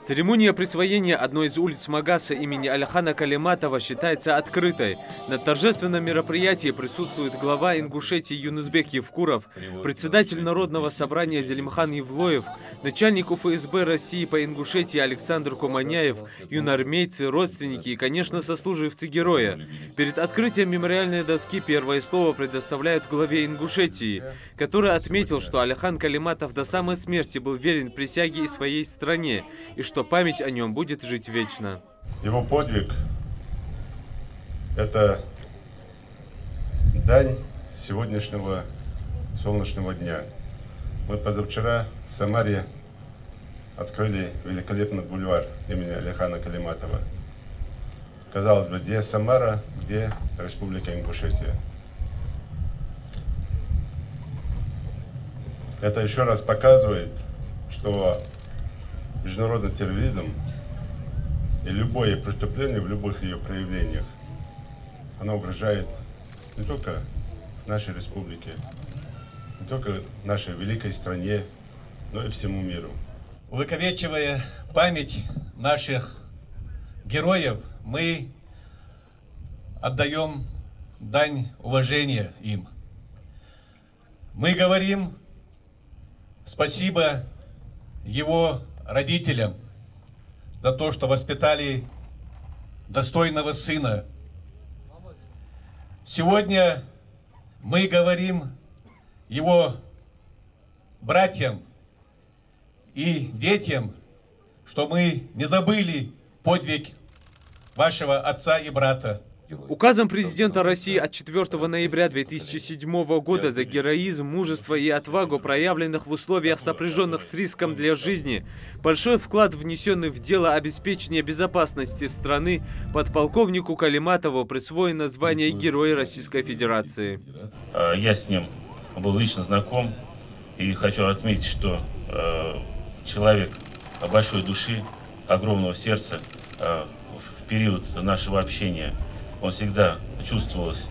Церемония присвоения одной из улиц Магаса имени Алихана Калиматова считается открытой. На торжественном мероприятии присутствует глава Ингушетии Юнусбек Евкуров, председатель Народного собрания Зелимхан Евлоев, начальник УФСБ России по Ингушетии Александр Куманяев, юноармейцы, родственники и, конечно, сослуживцы героя. Перед открытием мемориальной доски первое слово предоставляют главе Ингушетии, который отметил, что Алихан Калиматов до самой смерти был верен присяге и своей стране, и что память о нем будет жить вечно. Его подвиг – это дань сегодняшнего солнечного дня. Мы позавчера в Самаре открыли великолепный бульвар имени Алихана Калиматова. Казалось бы, где Самара, где Республика Ингушетия. Это еще раз показывает, что международный терроризм и любое преступление в любых ее проявлениях, оно угрожает не только нашей республике, не только нашей великой стране, но и всему миру. Увековечивая память наших героев, мы отдаем дань уважения им. Мы говорим спасибо его родителям за то, что воспитали достойного сына. Сегодня мы говорим его братьям и детям, что мы не забыли подвиг вашего отца и брата. Указом президента России от 4 ноября 2007 года за героизм, мужество и отвагу, проявленных в условиях, сопряженных с риском для жизни, большой вклад, внесенный в дело обеспечения безопасности страны, подполковнику Калиматову присвоено звание Героя Российской Федерации. Я с ним был лично знаком и хочу отметить, что человек большой души, огромного сердца. В период нашего общения он всегда чувствовалось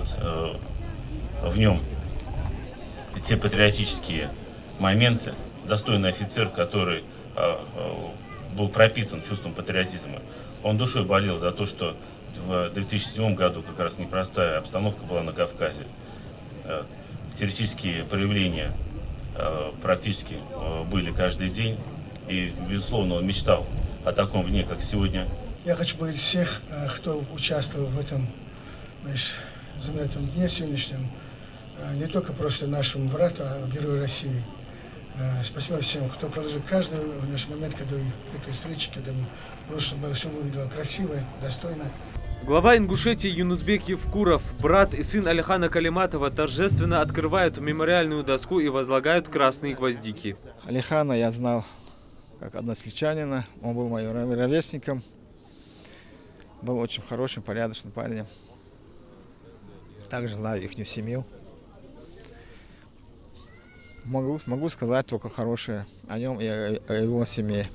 в нем те патриотические моменты. Достойный офицер, который был пропитан чувством патриотизма. Он душой болел за то, что в 2007 году как раз непростая обстановка была на Кавказе. Террористические проявления практически были каждый день. И, безусловно, он мечтал о таком дне, как сегодня. Я хочу благодарить всех, кто участвовал в этом знаменитом дне сегодняшнем. Не только просто нашему брату, а Герою России. Спасибо всем, кто проложил каждый наш момент, когда этой встречи, когда было все выглядело красиво, достойно. Глава Ингушетии Юнусбек Евкуров, брат и сын Алихана Калиматова, торжественно открывают мемориальную доску и возлагают красные гвоздики. Алихана я знал как односельчанина, он был моим ровесником. Был очень хорошим, порядочным парнем. Также знаю их семью. Могу сказать только хорошее о нем и о его семье.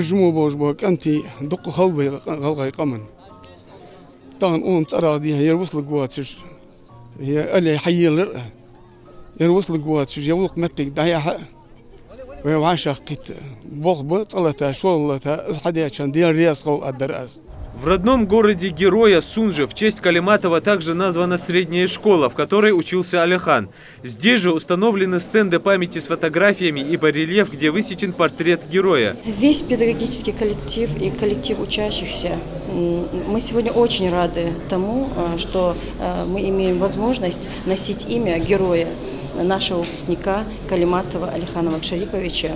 В родном городе Героя Сунже в честь Калиматова также названа средняя школа, в которой учился Алихан. Здесь же установлены стенды памяти с фотографиями и барельеф, где высечен портрет героя. Весь педагогический коллектив и коллектив учащихся, мы сегодня очень рады тому, что мы имеем возможность носить имя героя, нашего выпускника Калиматова Алихана Макшариповича.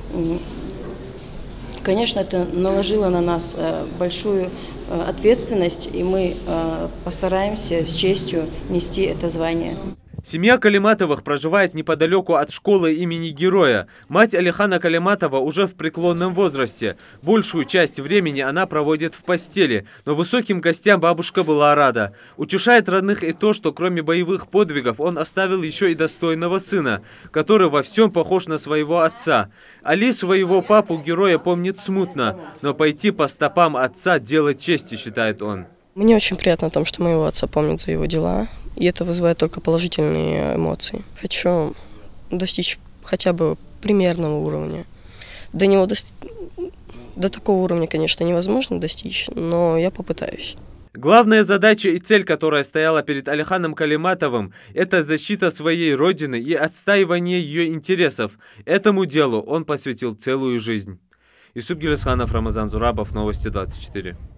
Конечно, это наложило на нас большую ответственность, и мы постараемся с честью нести это звание. Семья Калиматовых проживает неподалеку от школы имени Героя. Мать Алихана Калиматова уже в преклонном возрасте. Большую часть времени она проводит в постели, но высоким гостям бабушка была рада. Утешает родных и то, что кроме боевых подвигов он оставил еще и достойного сына, который во всем похож на своего отца. Али своего папу-героя помнит смутно, но пойти по стопам отца – дело чести, считает он. Мне очень приятно о том, что моего отца помнят за его дела, и это вызывает только положительные эмоции. Хочу достичь хотя бы примерного уровня. До него До такого уровня, конечно, невозможно достичь, но я попытаюсь. Главная задача и цель, которая стояла перед Алиханом Калиматовым, это защита своей родины и отстаивание ее интересов. Этому делу он посвятил целую жизнь. Юсуп Гелесханов, Рамазан Зурабов, Новости 24.